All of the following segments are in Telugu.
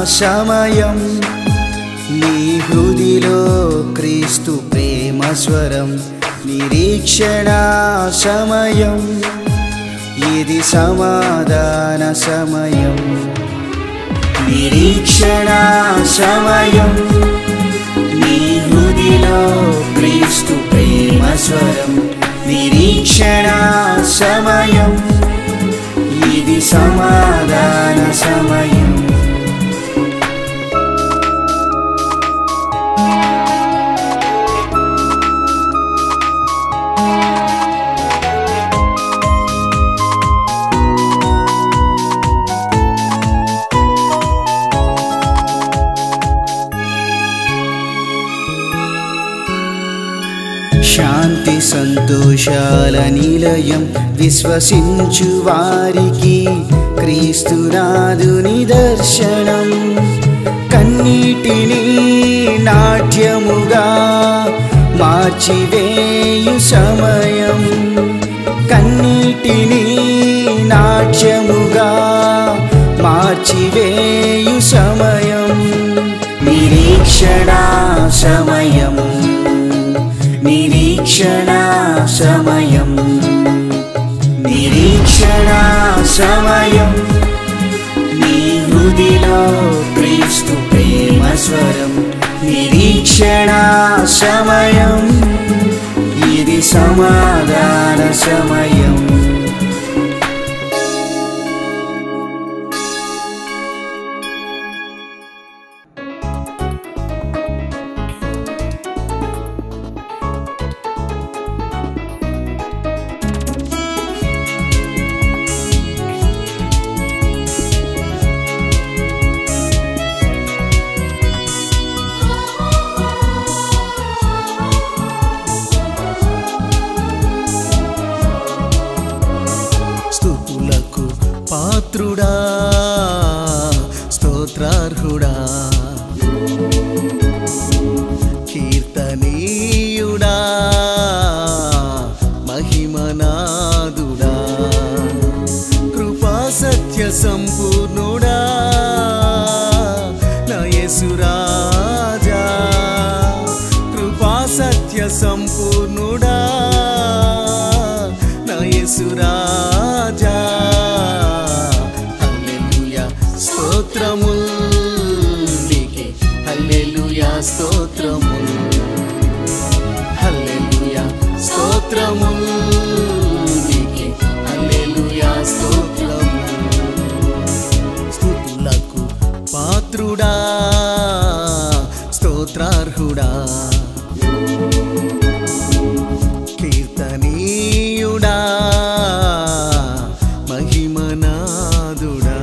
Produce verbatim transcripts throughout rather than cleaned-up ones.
సమయం నీ హృదిలో క్రీస్తు ప్రేమ స్వరం నిరీక్షణ సమయం ఇది సమాధాన సమయం నిరీక్షణ సమయం నీ హృదిలో క్రీస్తు ప్రేమ స్వరం నిరీక్షణ సమయం ఇది సమాధాన సమయం శాంతి సంతోషాల నిలయం విశ్వసించు వారికి క్రీస్తునాథుని దర్శనం కన్నీటిని నాట్యముగా మార్చివేయు సమయం కన్నీటిని నాట్యముగా మార్చివేయు సమయం నిరీక్షణ సమయం నిరీక్షణ సమయం నిరీక్షణ సమయం నీ హృదిలో క్రీస్తు ప్రేమ స్వరం నిరీక్షణ సమయం ఇది సమాధాన సమయం పాత్రుడా స్తోత్రార్హుడా కీర్తనీయుడా మహిమనాదుడా కృపా సత్య సంపూర్ణుడా నా యేసు రాజా కృపా సత్య సంపూర్ణుడా నా యేసు రాజా స్తోత్రముల్ నీకే హల్లెలూయా స్తోత్రముల్ హల్లెలూయా స్తోత్రముల్ నీకే హల్లెలూయా స్తోత్రముల్ స్తుతులకు పాత్రుడా స్తోత్రార్హుడా కీర్తనీయుడా మహిమనాదుడా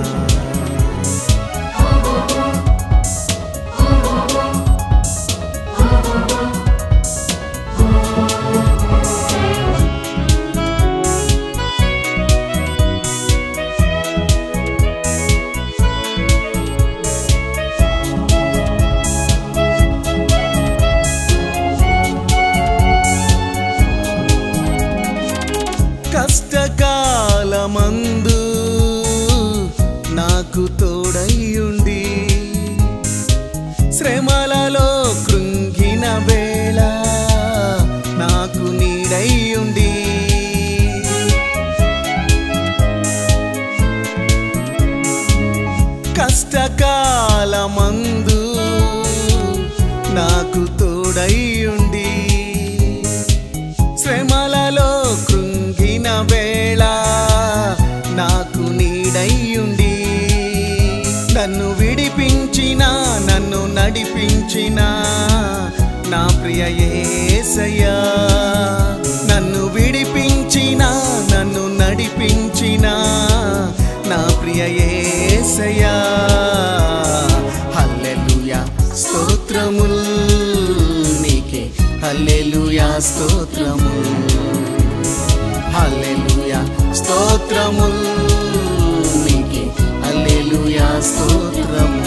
కష్టకాలమందు నాకు తోడయ్యుండి శ్రమలలో కృంగిన వేళ నాకు నీడయ్యుండి కష్టకాలమందు నాకు తోడయ్యుండి శ్రమలలో కృంగిన వేళ నాకు నీడయ్యుండి నన్ను విడిపించిన నన్ను నడిపించిన నా ప్రియ యేసయ్యా నన్ను విడిపించిన నన్ను నడిపించిన నా ప్రియ యేసయ్యా హల్లెలూయా స్తోత్రముల్ నీకే హల్లెలూయా స్తోత్రముల్ హల్లెలూయా స్తోత్రముల్ నీకే హల్లెలూయా స్తోత్రముల్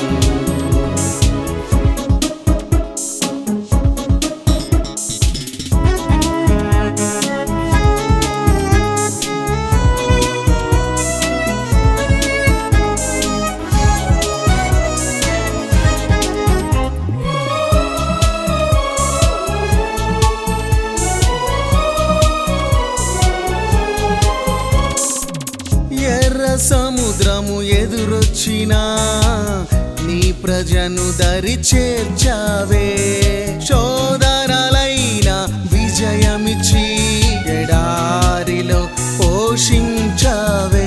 విడిపించిన నీ ప్రజను దరి చేర్చావే. శోధనలైన విజయమిచ్చి ఎడారిలో పోషించావే.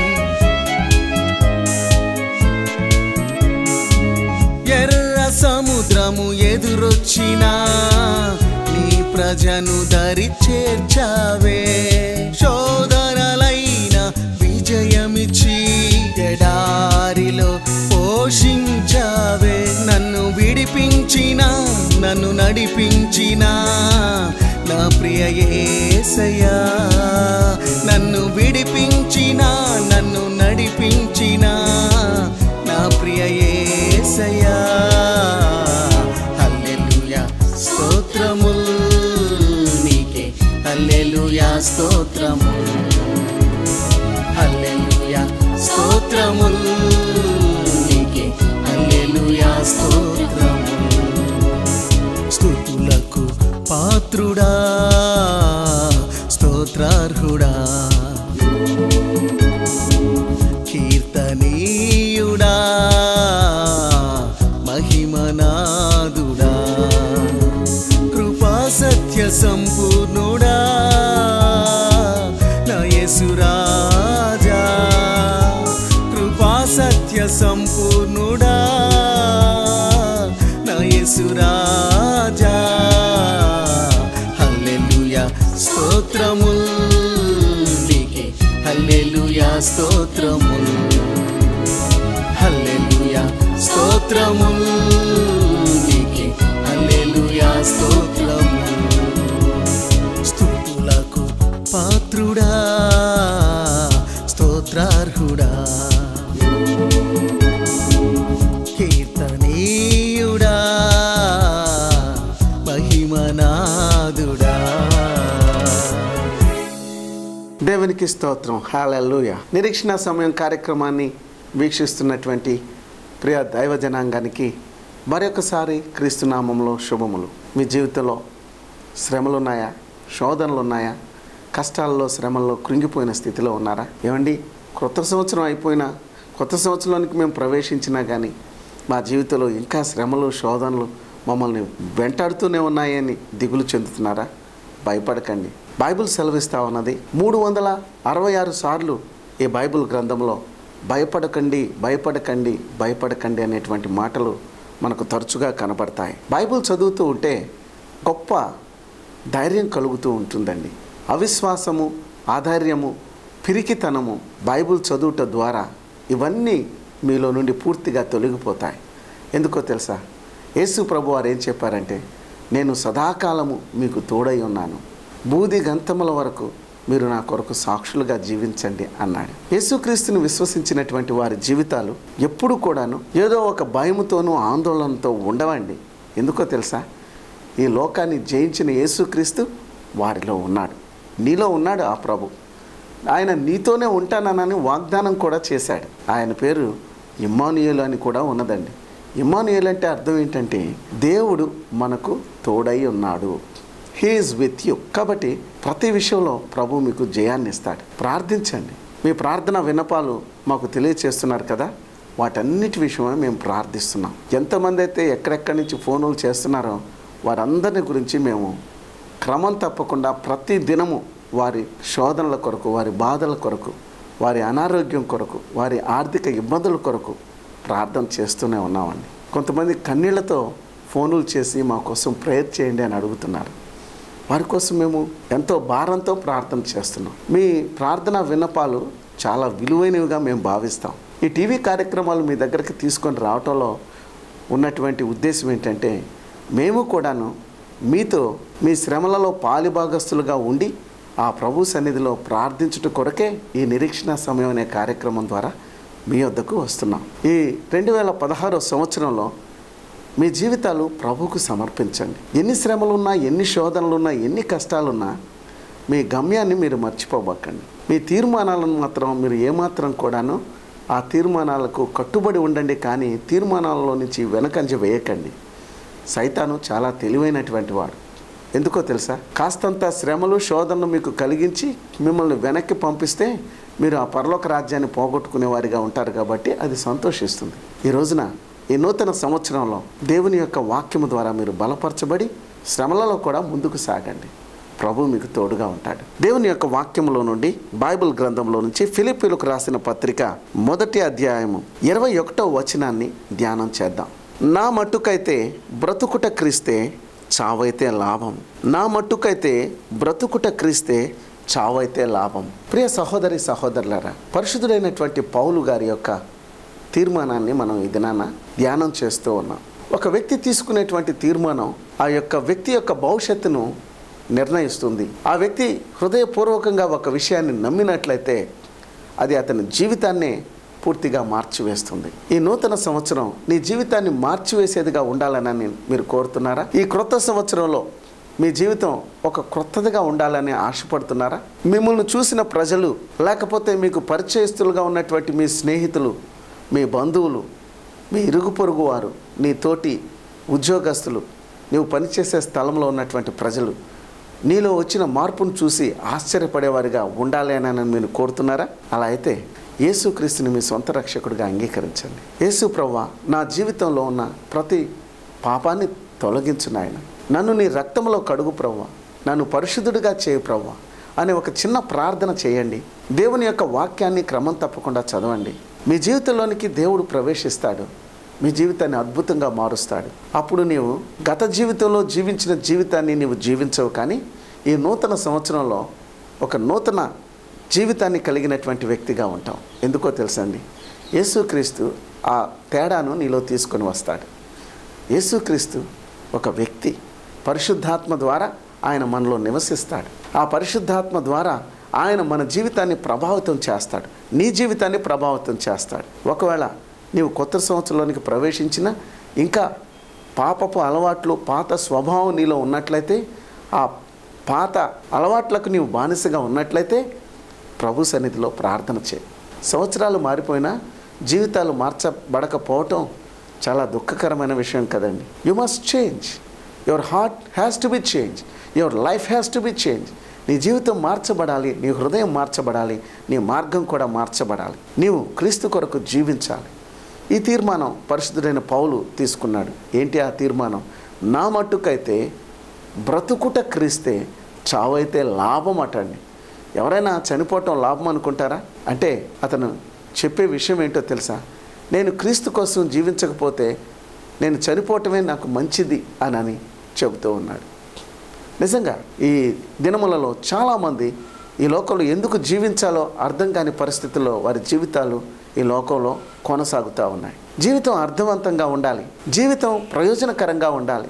ఎర్ర సముద్రము ఎదురొచ్చినా నీ ప్రజను దరి చేర్చావే. శోధనలైన విజయమిచ్చి ఎడారిలో పోషించావే. నన్ను విడిపించిన నన్ను నడిపించిన నా ప్రియ యేసయ్యా. నన్ను విడిపించిన నన్ను నడిపించిన నా ప్రియ యేసయ్యా. హల్లెలూయా స్తోత్రముల్ నీకే, హల్లెలూయా స్తోత్రముల్, హల్లెలూయా స్తోత్రముల్ నీకే, హల్లెలూయా స్తోత్రముల్. స్తుతులకు పాత్రుడా స్తోత్రార్హుడా, కీర్తనీయుడా మహిమనాదుడా, కృపా సత్య సంపూర్ణుడా నా యేసు రాజా. కృపా సత్య సంపూర్ణుడా నా యేసు రాజా. హల్లెలూయా స్తోత్రముల్ నీకే, హల్లెలూయా స్తోత్రముల్, హల్లెలూయా స్తోత్రముల్ నీకే, హల్లెలూయా స్తోత్రముల్. స్తుతులకు పాత్రుడా స్తోత్రార్హుడా, కీర్తనీయుడా మహిమనాదుడా. దేవునికి స్తోత్రం. హల్లెలూయా. నిరీక్షణ సమయం కార్యక్రమాన్ని వీక్షిస్తున్నటువంటి ప్రియ దైవ జనాంగానికి మరొకసారి క్రీస్తునామంలో శుభములు. మీ జీవితంలో శ్రమలున్నాయా, శోధనలు ఉన్నాయా, కష్టాల్లో శ్రమల్లో కృంగిపోయిన స్థితిలో ఉన్నారా? ఏమండి, కొత్త సంవత్సరం అయిపోయినా కొత్త సంవత్సరానికి మేము ప్రవేశించినా కానీ మా జీవితంలో ఇంకా శ్రమలు శోధనలు మమ్మల్ని వెంటాడుతూనే ఉన్నాయని దిగులు చెందుతున్నారా? భయపడకండి. బైబిల్ సెలవిస్తా ఉన్నది. మూడు వందల అరవై ఆరు సార్లు ఈ బైబిల్ గ్రంథంలో భయపడకండి భయపడకండి భయపడకండి అనేటువంటి మాటలు మనకు తరచుగా కనబడతాయి. బైబిల్ చదువుతూ ఉంటే గొప్ప ధైర్యం కలుగుతూ ఉంటుందండి. అవిశ్వాసము, ఆధైర్యము, పిరికితనము బైబిల్ చదువుట ద్వారా ఇవన్నీ మీలో నుండి పూర్తిగా తొలగిపోతాయి. ఎందుకో తెలుసా? యేసు ప్రభు వారు ఏం చెప్పారంటే, నేను సదాకాలము మీకు తోడై ఉన్నాను, బూది గంతముల వరకు మీరు నా కొరకు సాక్షులుగా జీవించండి అన్నాడు. యేసుక్రీస్తుని విశ్వసించినటువంటి వారి జీవితాలు ఎప్పుడు కూడాను ఏదో ఒక భయముతోనూ ఆందోళనతో ఉండవండి. ఎందుకో తెలుసా? ఈ లోకాన్ని జయించిన యేసుక్రీస్తు వారిలో ఉన్నాడు, నీలో ఉన్నాడు. ఆ ప్రభు ఆయన నీతోనే ఉంటానని వాగ్దానం కూడా చేశాడు. ఆయన పేరు ఇమ్మానుయేలు అని కూడా ఉన్నదండి. ఇమ్మానుయేలు అంటే అర్థం ఏంటంటే దేవుడు మనకు తోడై ఉన్నాడు. He is with you. కాబట్టి ప్రతి విషయంలో ప్రభు మీకు జయాన్ని ఇస్తాడు. ప్రార్థించండి. మీ ప్రార్థన విన్నపాలు మాకు తెలియచేస్తున్నారు కదా, వాటన్నిటి విషయమే మేము ప్రార్థిస్తున్నాం. ఎంతమంది అయితే ఎక్కడెక్కడి నుంచి ఫోన్లు చేస్తున్నారో వారందరిని గురించి మేము క్రమం తప్పకుండా ప్రతి దినము వారి శోధనల కొరకు, వారి బాధల కొరకు, వారి అనారోగ్యం కొరకు, వారి ఆర్థిక ఇబ్బందుల కొరకు ప్రార్థన చేస్తూనే ఉన్నామండి. కొంతమంది కన్నీళ్లతో ఫోన్లు చేసి మా కోసం ప్రేయర్ చేయండి అని అడుగుతున్నారు. వారి కోసం మేము ఎంతో భారంతో ప్రార్థన చేస్తున్నాం. మీ ప్రార్థన విన్నపాలు చాలా విలువైనవిగా మేము భావిస్తాం. ఈ టీవీ కార్యక్రమాలు మీ దగ్గరికి తీసుకొని రావటంలో ఉన్నటువంటి ఉద్దేశం ఏంటంటే, మేము కూడాను మీతో మీ శ్రమలలో పాలిభాగస్తులుగా ఉండి ఆ ప్రభు సన్నిధిలో ప్రార్థించుట కొరకే ఈ నిరీక్షణ సమయం అనే కార్యక్రమం ద్వారా మీ వద్దకు వస్తున్నాం. ఈ రెండు వేల పదహారో సంవత్సరంలో మీ జీవితాలు ప్రభువుకు సమర్పించండి. ఎన్ని శ్రమలున్నా, ఎన్ని శోధనలున్నా, ఎన్ని కష్టాలున్నా మీ గమ్యాన్ని మీరు మర్చిపోబకండి. మీ తీర్మానాలను మాత్రం మీరు ఏమాత్రం కూడాను ఆ తీర్మానాలకు కట్టుబడి ఉండండి, కానీ తీర్మానాలలో నుంచి వెనకంజ వేయకండి. సైతాను చాలా తెలివైనటువంటి వాడు. ఎందుకో తెలుసా? కాస్తంత శ్రమలు శోధనలు మీకు కలిగించి మిమ్మల్ని వెనక్కి పంపిస్తే మీరు ఆ పరలోక రాజ్యాన్ని పోగొట్టుకునే వారిగా ఉంటారు కాబట్టి అది సంతోషిస్తుంది. ఈ రోజున ఈ నూతన సంవత్సరంలో దేవుని యొక్క వాక్యము ద్వారా మీరు బలపరచబడి శ్రమలలో కూడా ముందుకు సాగండి. ప్రభు మీకు తోడుగా ఉంటాడు. దేవుని యొక్క వాక్యంలో నుండి బైబిల్ గ్రంథంలో నుంచి ఫిలిప్పీలకు రాసిన పత్రిక మొదటి అధ్యాయము ఇరవై ఒకటో వచనాన్ని ధ్యానం చేద్దాం. నా మట్టుకైతే బ్రతుకుట క్రీస్తే, చావైతే లాభం. నా మట్టుకైతే బ్రతుకుట క్రీస్తే, చావైతే లాభం. ప్రియ సహోదరి సహోదరులారా, పరిశుద్ధుడైనటువంటి పౌలు గారి యొక్క తీర్మానాన్ని మనం ఈ దినాన ధ్యానం చేస్తూ ఉన్నాం. ఒక వ్యక్తి తీసుకునేటువంటి తీర్మానం ఆ యొక్క వ్యక్తి యొక్క భవిష్యత్తును నిర్ణయిస్తుంది. ఆ వ్యక్తి హృదయపూర్వకంగా ఒక విషయాన్ని నమ్మినట్లయితే అది అతని జీవితాన్నే పూర్తిగా మార్చివేస్తుంది. ఈ నూతన సంవత్సరం నీ జీవితాన్ని మార్చివేసేదిగా ఉండాలని మీరు కోరుతున్నారా? ఈ క్రొత్త సంవత్సరంలో మీ జీవితం ఒక క్రొత్తదిగా ఉండాలని ఆశపడుతున్నారా? మిమ్మల్ని చూసిన ప్రజలు, లేకపోతే మీకు పరిచయస్తులుగా ఉన్నటువంటి మీ స్నేహితులు, మీ బంధువులు, మీ ఇరుగు పొరుగు వారు, నీ తోటి ఉద్యోగస్తులు, నీవు పనిచేసే స్థలంలో ఉన్నటువంటి ప్రజలు నీలో వచ్చిన మార్పును చూసి ఆశ్చర్యపడేవారిగా ఉండాలి అని మీరు కోరుతున్నారా? అలా అయితే యేసుక్రీస్తుని మీ సొంత రక్షకుడిగా అంగీకరించండి. యేసు ప్రభువా, నా జీవితంలో ఉన్న ప్రతి పాపాన్ని తొలగించు నాయన. నన్ను నీ రక్తంలో కడుగు ప్రభువా, నన్ను పరిశుద్ధుడిగా చేయి ప్రభువా అనే ఒక చిన్న ప్రార్థన చేయండి. దేవుని యొక్క వాక్యాన్ని క్రమం తప్పకుండా చదవండి. మీ జీవితంలోనికి దేవుడు ప్రవేశిస్తాడు. మీ జీవితాన్ని అద్భుతంగా మారుస్తాడు. అప్పుడు నీవు గత జీవితంలో జీవించిన జీవితాన్ని నీవు జీవించవు, కానీ ఈ నూతన సంవత్సరంలో ఒక నూతన జీవితాన్ని కలిగినటువంటి వ్యక్తిగా ఉంటాం. ఎందుకో తెలుసండి, యేసుక్రీస్తు ఆ తేడాను నీలో తీసుకొని వస్తాడు. యేసుక్రీస్తు ఒక వ్యక్తి. పరిశుద్ధాత్మ ద్వారా ఆయన మనలో నివసిస్తాడు. ఆ పరిశుద్ధాత్మ ద్వారా ఆయన మన జీవితాన్ని ప్రభావితం చేస్తాడు. నీ జీవితాన్ని ప్రభావితం చేస్తాడు. ఒకవేళ నీవు కొత్త సంవత్సరంలోనికి ప్రవేశించినా ఇంకా పాపపు అలవాట్లు, పాత స్వభావం నీలో ఉన్నట్లయితే, ఆ పాత అలవాట్లకు నీవు బానిసగా ఉన్నట్లయితే ప్రభు సన్నిధిలో ప్రార్థన చేయి. సంవత్సరాలు మారిపోయినా జీవితాలు మార్చబడకపోవటం చాలా దుఃఖకరమైన విషయం కదండి. You must change. Your heart has to be change. Your life has to be change. నీ జీవితం మార్చబడాలి, నీ హృదయం మార్చబడాలి, నీ మార్గం కూడా మార్చబడాలి. నీవు క్రీస్తు కొరకు జీవించాలి. ఈ తీర్మానం పరిశుద్ధుడైన పౌలు తీసుకున్నాడు. ఏంటి ఆ తీర్మానం? నా మట్టుకైతే బ్రతుకుట క్రీస్తే, చావైతే లాభం అటండి. ఎవరైనా చనిపోవటం లాభం అనుకుంటారా? అంటే అతను చెప్పే విషయం ఏంటో తెలుసా? నేను క్రీస్తు కోసం జీవించకపోతే నేను చనిపోవటమే నాకు మంచిది అని చెబుతూ ఉన్నాడు. నిజంగా ఈ దినములలో చాలామంది ఈ లోకంలో ఎందుకు జీవించాలో అర్థం కాని పరిస్థితుల్లో వారి జీవితాలు ఈ లోకంలో కొనసాగుతూ ఉన్నాయి. జీవితం అర్థవంతంగా ఉండాలి, జీవితం ప్రయోజనకరంగా ఉండాలి.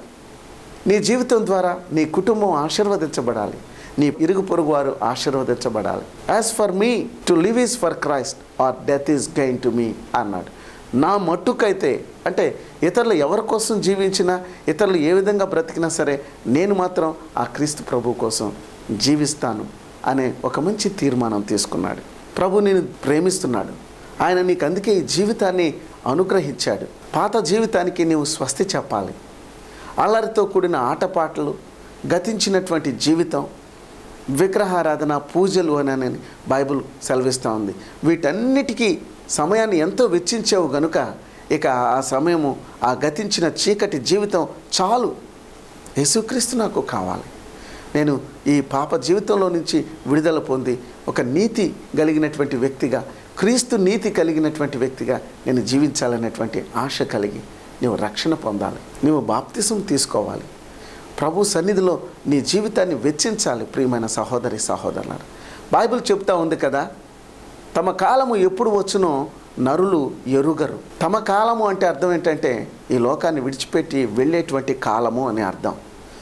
నీ జీవితం ద్వారా నీ కుటుంబం ఆశీర్వదించబడాలి, నీ ఇరుగు పొరుగు వారు ఆశీర్వదించబడాలి. As for me to live is for Christ or death is gain to me అన్నాడు. నా మట్టుకైతే అంటే ఇతరులు ఎవరి కోసం జీవించినా, ఇతరులు ఏ విధంగా బ్రతికినా సరే, నేను మాత్రం ఆ క్రీస్తు ప్రభు కోసం జీవిస్తాను అనే ఒక మంచి తీర్మానం తీసుకున్నాడు. ప్రభు నేను ప్రేమిస్తున్నాడు. ఆయన నీకు అందుకే ఈ జీవితాన్ని అనుగ్రహించాడు. పాత జీవితానికి నీవు స్వస్తి చెప్పాలి. అల్లరితో కూడిన ఆటపాటలు, గతించినటువంటి జీవితం, విగ్రహారాధన, పూజలు అని బైబిల్ సెలవిస్తూ ఉంది. వీటన్నిటికీ సమయాన్ని ఎంతో వెచ్చించావు గనుక ఇక ఆ సమయము, ఆ గతించిన చీకటి జీవితం చాలు. యేసుక్రీస్తు నాకు కావాలి. నేను ఈ పాప జీవితంలో నుంచి విడుదల పొంది ఒక నీతి కలిగినటువంటి వ్యక్తిగా, క్రీస్తు నీతి కలిగినటువంటి వ్యక్తిగా నేను జీవించాలనేటువంటి ఆశ కలిగి నీవు రక్షణ పొందాలి. నీవు బాప్తిసం తీసుకోవాలి. ప్రభు సన్నిధిలో నీ జీవితాన్ని వెచ్చించాలి. ప్రియమైన సహోదరి సహోదరులారా, బైబిల్ చెప్తా ఉంది కదా, తమ కాలము ఎప్పుడు వచ్చునో నరులు ఎరుగరు. తమ కాలము అంటే అర్థం ఏంటంటే ఈ లోకాన్ని విడిచిపెట్టి వెళ్ళేటువంటి కాలము అని అర్థం.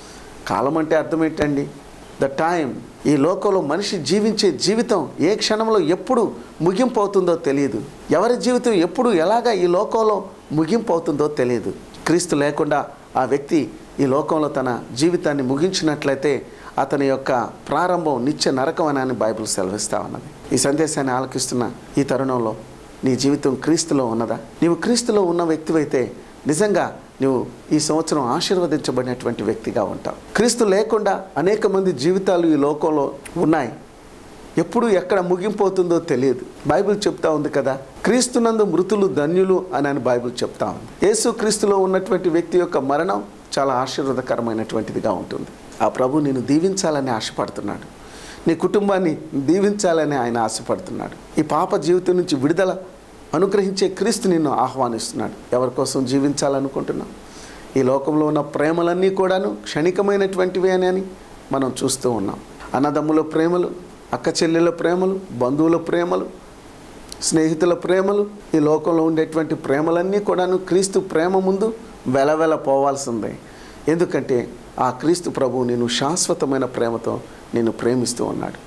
కాలం అంటే అర్థం ఏంటండి? The time. ఈ లోకంలో మనిషి జీవించే జీవితం ఏ క్షణంలో ఎప్పుడు ముగింపు అవుతుందో తెలియదు. ఎవరి జీవితం ఎప్పుడు ఎలాగా ఈ లోకంలో ముగింపు అవుతుందో తెలియదు. క్రీస్తు లేకుండా ఆ వ్యక్తి ఈ లోకంలో తన జీవితాన్ని ముగించినట్లయితే అతని యొక్క ప్రారంభం నిత్య నరకం అని బైబిల్ సెలవిస్తూ ఉన్నది. ఈ సందేశాన్ని ఆలకిస్తున్న ఈ తరుణంలో నీ జీవితం క్రీస్తులో ఉన్నదా? నీవు క్రీస్తులో ఉన్న వ్యక్తివైతే నిజంగా నువ్వు ఈ సంవత్సరం ఆశీర్వదించబడినటువంటి వ్యక్తిగా ఉంటావు. క్రీస్తు లేకుండా అనేక మంది జీవితాలు ఈ లోకంలో ఉన్నాయి. ఎప్పుడు ఎక్కడ ముగింపోతుందో తెలియదు. బైబిల్ చెప్తా ఉంది కదా, క్రీస్తునందు మృతులు ధన్యులు అని అని బైబిల్ చెప్తా ఉంది. యేసు క్రీస్తులో ఉన్నటువంటి వ్యక్తి యొక్క మరణం చాలా ఆశీర్వాదకరమైనటువంటిదిగా ఉంటుంది. ఆ ప్రభు నిన్ను దీవించాలని ఆశపడుతున్నాడు. నీ కుటుంబాన్ని దీవించాలని ఆయన ఆశపడుతున్నాడు. ఈ పాప జీవితం నుంచి విడుదల అనుగ్రహించే క్రీస్తు నిన్ను ఆహ్వానిస్తున్నాడు. ఎవరి కోసం జీవించాలనుకుంటున్నావు? ఈ లోకంలో ఉన్న ప్రేమలన్నీ కూడాను క్షణికమైనటువంటివి అని అని మనం చూస్తూ ఉన్నాం. అన్నదమ్ముల ప్రేమలు, అక్క చెల్లెల ప్రేమలు, బంధువుల ప్రేమలు, స్నేహితుల ప్రేమలు, ఈ లోకంలో ఉండేటువంటి ప్రేమలన్నీ కూడాను క్రీస్తు ప్రేమ ముందు వెలవెల పోవాల్సిందే. ఎందుకంటే ఆ క్రీస్తు ప్రభువు నిన్ను శాశ్వతమైన ప్రేమతో నిన్ను ప్రేమిస్తూ ఉన్నాడు.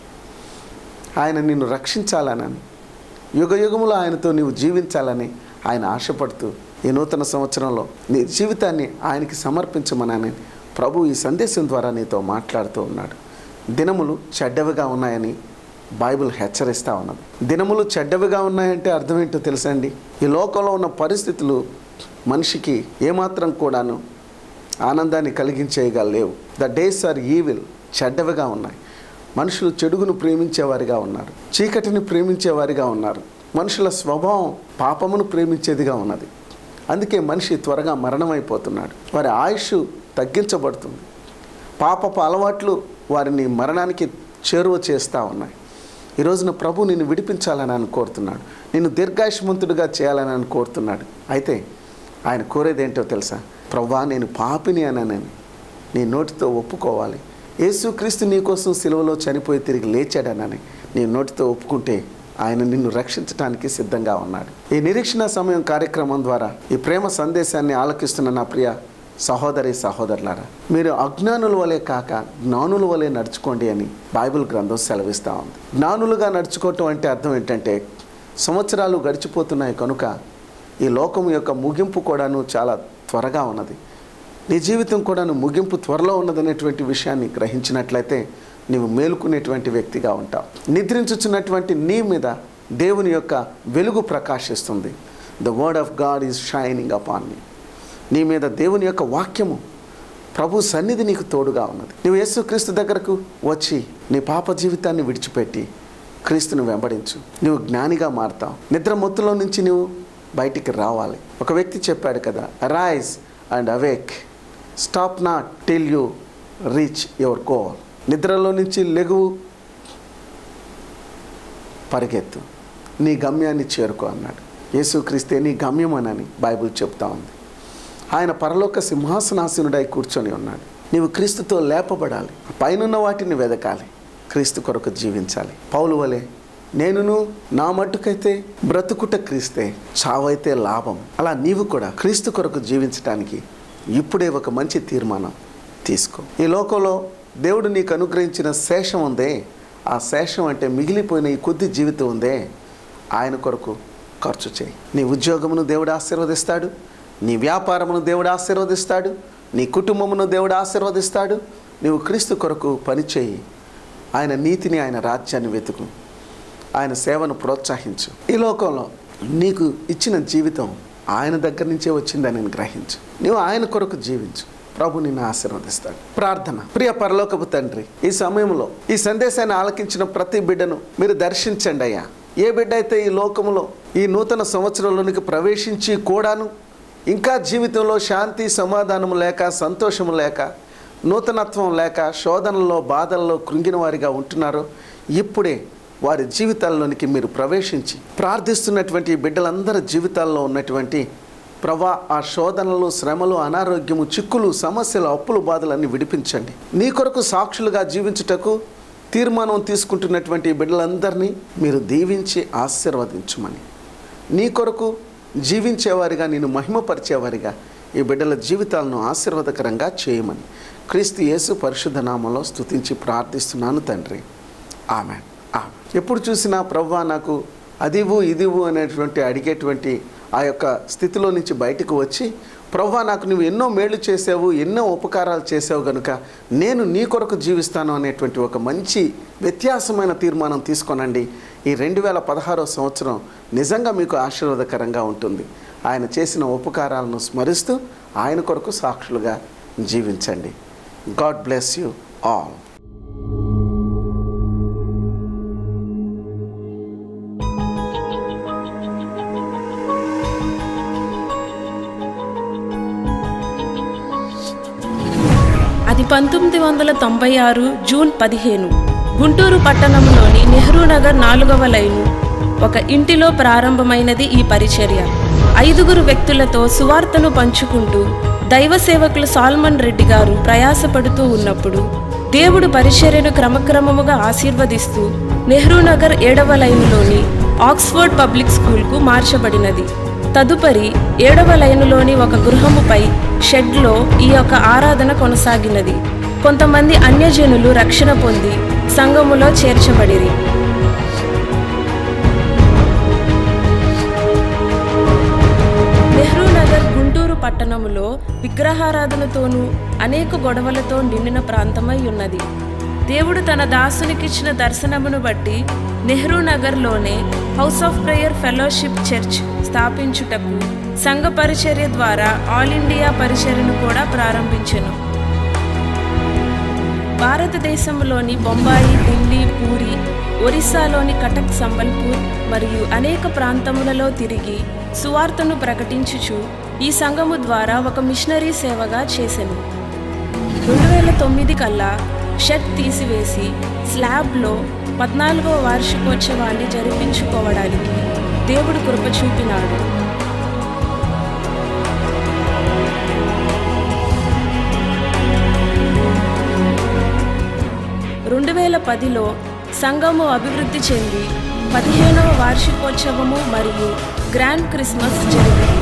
ఆయన నిన్ను రక్షించాలని, యుగ యుగములో ఆయనతో నీవు జీవించాలని ఆయన ఆశపడుతూ ఈ నూతన సంవత్సరంలో నీ జీవితాన్ని ఆయనకి సమర్పించమనని ప్రభు ఈ సందేశం ద్వారా నీతో మాట్లాడుతూ ఉన్నాడు. దినములు చెడ్డవిగా ఉన్నాయని బైబిల్ హెచ్చరిస్తూ ఉన్నది. దినములు చెడ్డవిగా ఉన్నాయంటే అర్థం ఏంటో తెలుసండి? ఈ లోకంలో ఉన్న పరిస్థితులు మనిషికి ఏమాత్రం కూడాను ఆనందాన్ని కలిగించేయగా లేవు. ద డేస్ ఆర్ ఈవిల్, చెడ్డవిగా ఉన్నాయి. మనుషులు చెడుగును ప్రేమించేవారిగా ఉన్నారు, చీకటిని ప్రేమించేవారిగా ఉన్నారు. మనుషుల స్వభావం పాపమును ప్రేమించేదిగా ఉన్నది. అందుకే మనిషి త్వరగా మరణమైపోతున్నాడు. వారి ఆయుష్ తగ్గించబడుతుంది. పాపపు అలవాట్లు వారిని మరణానికి చేరువ చేస్తూ ఉన్నాయి. ఈ రోజున ప్రభు నిన్ను విడిపించాలని ఆయన కోరుతున్నాడు. నిన్ను దీర్ఘాయుష్మంతుడిగా చేయాలని ఆయన కోరుతున్నాడు. అయితే ఆయన కోరేది ఏంటో తెలుసా? ప్రభువా, నేను పాపిని అని నీ నోటితో ఒప్పుకోవాలి. యేసుక్రీస్తు నీ కోసం సిలువలో చనిపోయి తిరిగి లేచాడనని నీ నోటితో ఒప్పుకుంటే ఆయన నిన్ను రక్షించడానికి సిద్ధంగా ఉన్నాడు. ఈ నిరీక్షణ సమయం కార్యక్రమం ద్వారా ఈ ప్రేమ సందేశాన్ని ఆలకిస్తున్న నా ప్రియ సహోదరి సహోదరులారా, మీరు అజ్ఞానుల వలె కాక జ్ఞానుల వలె నడుచుకోండి అని బైబిల్ గ్రంథం సెలవిస్తూ ఉంది. జ్ఞానులుగా నడుచుకోవటం అంటే అర్థం ఏంటంటే, సంవత్సరాలు గడిచిపోతున్నాయి కనుక ఈ లోకం యొక్క ముగింపు కూడాను చాలా త్వరగా ఉన్నది. నీ జీవితం కూడాను ముగింపు త్వరలో ఉన్నదనేటువంటి విషయాన్ని గ్రహించినట్లయితే నీవు మేలుకునేటువంటి వ్యక్తిగా ఉంటావు. నిద్రించుచున్నటువంటి నీ మీద దేవుని యొక్క వెలుగు ప్రకాశిస్తుంది. The word of God is shining upon me. నీ మీద దేవుని యొక్క వాక్యము, ప్రభు సన్నిధి నీకు తోడుగా ఉన్నది. నువ్వు యేసుక్రీస్తు దగ్గరకు వచ్చి నీ పాప జీవితాన్ని విడిచిపెట్టి క్రీస్తును వెంబడించు. నువ్వు జ్ఞానిగా మారుతావు. నిద్ర మొత్తులో నుంచి నువ్వు బయటికి రావాలి. ఒక వ్యక్తి చెప్పాడు కదా, arise and awake, stop not till you reach your goal. నిద్రలో నుంచి లెగువు, పరిగెత్తు, నీ గమ్యాన్ని చేరుకో అన్నాడు. యేసుక్రీస్తే నీ గమ్యం అని బైబిల్ చెప్తా ఉంది. ఆయన పరలోక సింహాసనాసీనుడై కూర్చొని ఉన్నాడు. నీవు క్రీస్తుతో లేపబడాలి. పైనున్న వాటిని వెదకాలి. క్రీస్తు కొరకు జీవించాలి. పౌలు వలె నేనును నా మట్టుకైతే బ్రతుకుట క్రీస్తే, చావైతే లాభం. అలా నీవు కూడా క్రీస్తు కొరకు జీవించడానికి ఇప్పుడే ఒక మంచి తీర్మానం తీసుకో. ఈ లోకంలో దేవుడు నీకు అనుగ్రహించిన శేషం ఉందే, ఆ శేషం అంటే మిగిలిపోయిన ఈ కొద్ది జీవితం ఉందే, ఆయన కొరకు ఖర్చు చేయి. నీ ఉద్యోగమును దేవుడు ఆశీర్వదిస్తాడు, నీ వ్యాపారమును దేవుడు ఆశీర్వదిస్తాడు, నీ కుటుంబమును దేవుడు ఆశీర్వదిస్తాడు. నీవు క్రీస్తు కొరకు పనిచేయి. ఆయన నీతిని, ఆయన రాజ్యాన్ని వెతుకు, ఆయన సేవను ప్రోత్సహించు. ఈ లోకంలో నీకు ఇచ్చిన జీవితం ఆయన దగ్గర నుంచే వచ్చిందని నేను గ్రహించు. నీవు ఆయన కొరకు జీవించు. ప్రభు నిన్ను ఆశీర్వదిస్తాడు. ప్రార్థన. ప్రియ పరలోకపు తండ్రి, ఈ సమయంలో ఈ సందేశాన్ని ఆలకించిన ప్రతి బిడ్డను మీరు దర్శించండి అయ్యా. ఏ బిడ్డ అయితే ఈ లోకంలో ఈ నూతన సంవత్సరంలోనికి ప్రవేశించి కూడాను ఇంకా జీవితంలో శాంతి సమాధానము లేక, సంతోషము లేక, నూతనత్వం లేక, శోధనలో బాధల్లో కృంగిన వారిగా ఉంటున్నారో, ఇప్పుడే వారి జీవితాల్లోనికి మీరు ప్రవేశించి ప్రార్థిస్తున్నటువంటి బిడ్డలందరి జీవితాల్లో ఉన్నటువంటి ప్రభా ఆ శోధనలు, శ్రమలు, అనారోగ్యము, చిక్కులు, సమస్యలు, అప్పులు, బాధలన్నీ విడిపించండి. నీ కొరకు సాక్షులుగా జీవించుటకు తీర్మానం తీసుకుంటున్నటువంటి బిడ్డలందరినీ మీరు దీవించి ఆశీర్వదించమని, నీ కొరకు జీవించేవారిగా, నేను మహిమపరిచేవారిగా ఈ బిడ్డల జీవితాలను ఆశీర్వాదకరంగా చేయమని క్రీస్తు యేసు పరిశుద్ధ నామంలో స్తుతించి ప్రార్థిస్తున్నాను తండ్రి. ఆమెన్. ఆమెన్. ఎప్పుడు చూసినా ప్రభువా నాకు అదివు ఇదివు అనేటువంటి అడిగేటువంటి ఆ యొక్క స్థితిలో నుంచి బయటకు వచ్చి, ప్రభువా నాకు నువ్వు ఎన్నో మేళ్ళు చేసావు, ఎన్నో ఉపకారాలు చేసావు కనుక నేను నీ కొరకు జీవిస్తాను అనేటువంటి ఒక మంచి వ్యత్యాసమైన తీర్మానం తీసుకోనండి. ఈ రెండు వేల పదహారో సంవత్సరం నిజంగా మీకు ఆశీర్వాదకరంగా ఉంటుంది. ఆయన చేసిన ఉపకారాలను స్మరిస్తూ ఆయన కొరకు సాక్షులుగా జీవించండి. God bless you all. అది పంతొమ్మిది వందల తొంభై ఆరు జూన్ పదిహేను గుంటూరు పట్టణంలోని నెహ్రూ నగర్ నాలుగవ లైను ఒక ఇంటిలో ప్రారంభమైనది ఈ పరిచర్య. ఐదుగురు వ్యక్తులతో సువార్తను పంచుకుంటూ దైవ సేవకులు సాల్మన్ రెడ్డి గారు ప్రయాసపడుతూ ఉన్నప్పుడు దేవుడు పరిచర్యను క్రమక్రమముగా ఆశీర్వదిస్తూ నెహ్రూ నగర్ ఏడవ లైనులోని ఆక్స్ఫర్డ్ పబ్లిక్ స్కూల్కు మార్చబడినది. తదుపరి ఏడవ లైనులోని ఒక గృహముపై షెడ్లో ఈ యొక్క ఆరాధన కొనసాగినది. కొంతమంది అన్యజనులు రక్షణ పొంది సంఘములో చేర్చబడిరి. నెహ్రూ నగర్ గుంటూరు పట్టణములో విగ్రహారాధనతోనూ అనేక గొడవలతో నిండిన ప్రాంతమై ఉన్నది. దేవుడు తన దాసునికిచ్చిన దర్శనమును బట్టి నెహ్రూ నగర్లోనే house of prayer fellowship church స్థాపించుటకు సంఘ పరిచర్య ద్వారా ఆల్ ఇండియా పరిచర్యను కూడా ప్రారంభించెను. భారతదేశంలోని బొంబాయి, ఢిల్లీ, పూరి, ఒరిస్సాలోని కటక్, సంబల్పూర్ మరియు అనేక ప్రాంతములలో తిరిగి సువార్తను ప్రకటించుచు ఈ సంఘము ద్వారా ఒక మిషనరీ సేవగా చేసెను. రెండు వేల తొమ్మిది కల్లా షెడ్ తీసివేసి స్లాబ్లో పద్నాలుగవ వార్షికోత్సవాన్ని జరిపించుకోవడానికి దేవుడు కృప చూపినాడు. రెండు వేల పదిలో సంఘము అభివృద్ధి చెంది పదిహేనవ వార్షికోత్సవము మరియు గ్రాండ్ క్రిస్మస్ జరిగింది.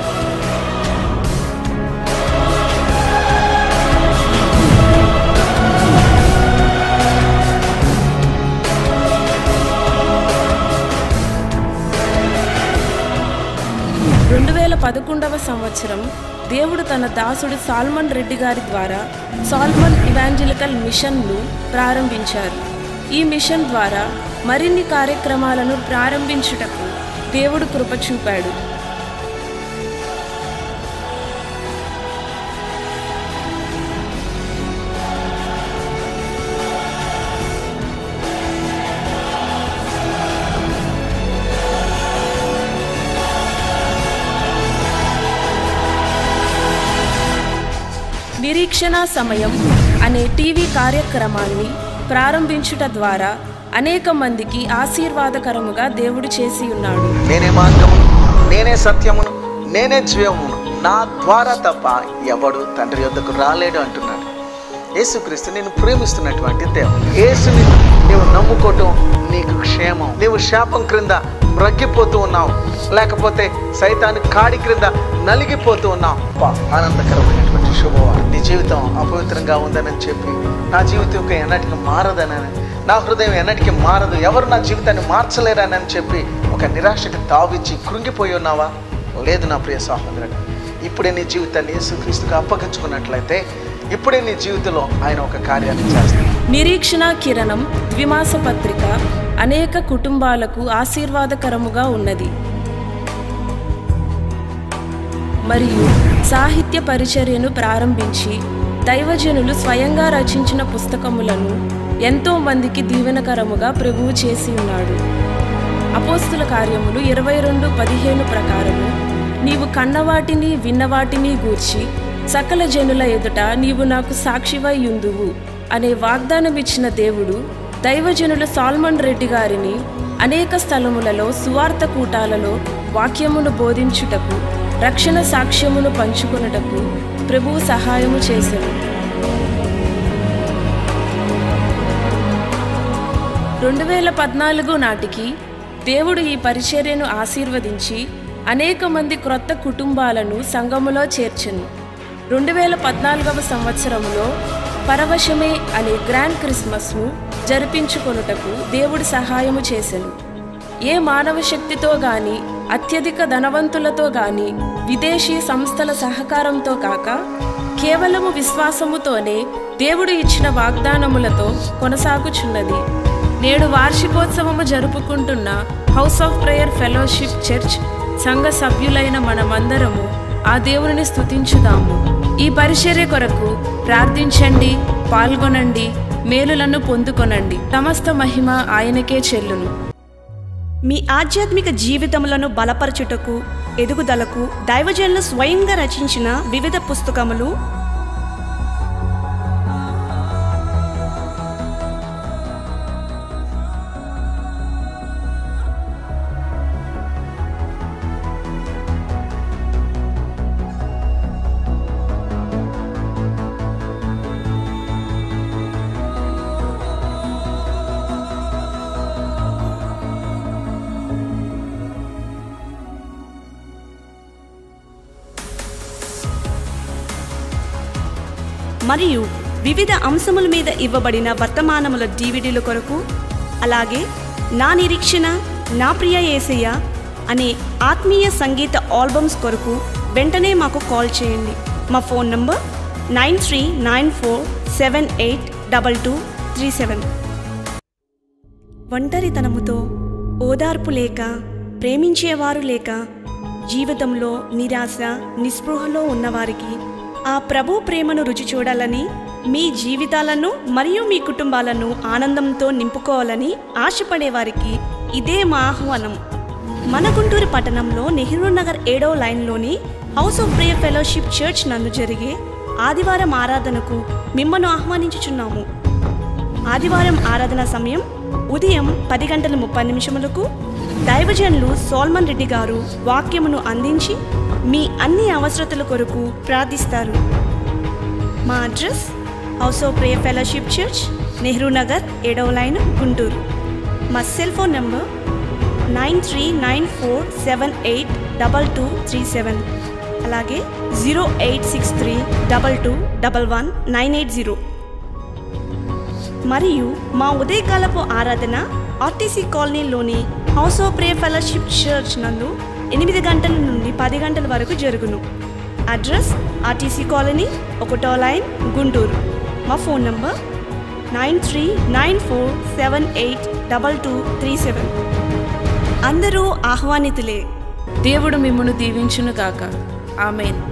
రెండు వేల పదకొండవ సంవత్సరం దేవుడు తన దాసుడు సాల్మన్ రెడ్డి గారి ద్వారా సాల్మన్ ఇవాంజలికల్ మిషన్ను ప్రారంభించారు. ఈ మిషన్ ద్వారా మరిన్ని కార్యక్రమాలను ప్రారంభించుటకు దేవుడు కృప చూపాడు. నిరీక్షణ సమయం అనే టీవీ కార్యక్రమాన్ని ప్రారంభించుట ద్వారా అనేక మందికి ఆశీర్వాదకరముగా దేవుడు చేసి ఉన్నాడు. నేనే మార్గమును, నేనే సత్యమును, నేనే జీవమును, నా ద్వారా తప్ప ఎవడు తండ్రి యొద్దకు రాలేడు అంటున్నాడు. యేసుక్రీస్తు నిన్ను ప్రేమిస్తున్నటువంటి దేవుడు. యేసుని నీవు నమ్ముకోవటం నీకు క్షేమం. నీవు శాపం క్రింద మ్రగ్గిపోతూ ఉన్నావు, లేకపోతే సైతాను కాడి క్రింద నలిగిపోతూ ఉన్నావు. ఆనందకరమైనటువంటి శుభవార్త. నీ జీవితం అపవిత్రంగా ఉందని చెప్పి నా జీవితం ఎన్నటికి మారదని, నా హృదయం ఎన్నటికి మారదు, ఎవరు నా జీవితాన్ని మార్చలేరని చెప్పి ఒక నిరాశకు తావిచ్చి కృంగిపోయి ఉన్నావా? లేదు నా ప్రియ సహోదరుడు, ఇప్పుడే నీ జీవితాన్ని యేసుక్రీస్తుకు అప్పగించుకున్నట్లయితే ఇప్పుడే నీ జీవితంలో ఆయన ఒక కార్యాన్ని చేస్తాడు. నిరీక్షణ కిరణం ద్విమాస పత్రిక అనేక కుటుంబాలకు ఆశీర్వాదకరముగా ఉన్నది మరియు సాహిత్య పరిచర్యను ప్రారంభించి దైవజనులు స్వయంగా రచించిన పుస్తకములను ఎంతో మందికి దీవెనకరముగా ప్రభువు చేసి ఉన్నాడు. అపోస్తుల కార్యములు ఇరవై రెండు పదిహేను ప్రకారము నీవు కన్నవాటిని విన్నవాటిని గూర్చి సకల జనుల ఎదుట నీవు నాకు సాక్షివై యుందువు అనే వాగ్దానం ఇచ్చిన దేవుడు దైవజనులు సాల్మన్ రెడ్డి గారిని అనేక స్థలములలో సువార్త కూటాలలో వాక్యమును బోధించుటకు, రక్షణ సాక్ష్యమును పంచుకొనుటకు ప్రభువు సహాయము చేసెను. రెండు వేల పద్నాలుగు నాటికి దేవుడు ఈ పరిచర్యను ఆశీర్వదించి అనేక మంది క్రొత్త కుటుంబాలను సంఘములో చేర్చెను. రెండు వేల పద్నాలుగవ సంవత్సరంలో పరవశమే అనే గ్రాండ్ క్రిస్మస్ను జరిపించుకొనుటకు దేవుడు సహాయము చేసెను. ఏ మానవ శక్తితో గాని, అత్యధిక ధనవంతులతో గాని, విదేశీ సంస్థల సహకారంతో కాక కేవలము విశ్వాసముతోనే దేవుడు ఇచ్చిన వాగ్దానములతో కొనసాగుచున్నది. నేడు వార్షికోత్సవము జరుపుకుంటున్న house of prayer fellowship church సంఘ సభ్యులైన మనమందరము ఆ దేవుని స్తుతించుదాము. ఈ పరిచర్య కొరకు ప్రార్థించండి, పాల్గొనండి, మేలులను పొందుకొనండి. సమస్త మహిమ ఆయనకే చెల్లును. మీ ఆధ్యాత్మిక జీవితములను బలపరచుటకు, ఎదుగుదలకు దైవజనులు స్వయంగా రచించిన వివిధ పుస్తకములు, మరియు వివిధ అంశముల మీద ఇవ్వబడిన వర్తమానముల డివిడీల కొరకు, అలాగే నా నిరీక్షణ, నా ప్రియ యేసయ్య అనే ఆత్మీయ సంగీత ఆల్బమ్స్ కొరకు వెంటనే మాకు కాల్ చేయండి. మా phone number nine three nine four seven eight double two three seven. ఒంటరితనముతో, ఓదార్పు లేక, ప్రేమించేవారు లేక, జీవితంలో నిరాశ, నిస్పృహలో ఉన్నవారికి ఆ ప్రభు ప్రేమను రుచి చూడాలని, మీ జీవితాలను మరియు మీ కుటుంబాలను ఆనందంతో నింపుకోవాలని ఆశపడేవారికి ఇదే మా ఆహ్వానం. మన గుంటూరు పట్టణంలో నెహ్రూ నగర్ ఏడవ లైన్లోని house of prayer fellowship church నందు జరిగే ఆదివారం ఆరాధనకు మిమ్మల్ని ఆహ్వానించుచున్నాము. ఆదివారం ఆరాధన సమయం ఉదయం పది గంటల ముప్పై నిమిషములకు దైవజనులు సోల్మన్ రెడ్డి గారు వాక్యమును అందించి మీ అన్ని అవసరతల కొరకు ప్రార్థిస్తారు. మా address house of prayer fellowship church, Nehru Nagar ఏడవ లైన్, గుంటూరు. మా cell phone number nine three nine four seven eight double two three seven, అలాగే zero eight six three double two double one nine eight zero. మరియు మా ఉదయకాలపు ఆరాధన ఆర్టీసీ కాలనీలోని house of prayer fellowship church నందు ఎనిమిది గంటల నుండి పది గంటల వరకు జరుగును. అడ్రస్ ఆర్టీసీ కాలనీ, ఒకటో లైన్, గుంటూరు. మా phone number nine three nine four seven eight double two three seven. అందరూ ఆహ్వానితులే. దేవుడు మిమ్మును దీవించును గాక. ఆమేన్.